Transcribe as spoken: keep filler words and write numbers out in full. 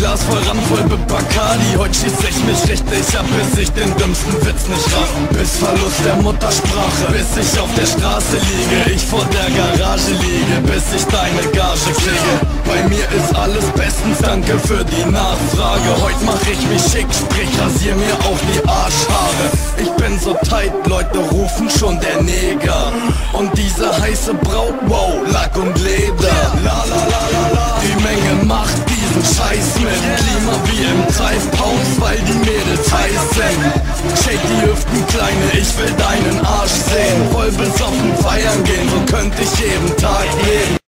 Glas voll ran, voll mit Bacardi. Heute schieß ich mich richtig ab, bis ich den dümmsten Witz nicht raff. Bis Verlust der Muttersprache, bis ich auf der Straße liege, ich vor der Garage liege, bis ich deine Gage kriege. Bei mir ist alles bestens, danke für die Nachfrage. Heute mach ich mich schick, sprich rasier mir auch die Arschhaare. Ich bin so tight, Leute rufen schon der Neger. Und diese heiße Braut, wow, Lack und Leder. La la la la la, die Menge macht diesen Scheiß mit. Klima wie im Treibhaus, weil die Mädels heiß sind. Shake die Hüften, Kleine, ich will deinen Arsch sehen. Voll besoffen feiern gehen, so könnte ich jeden Tag leben.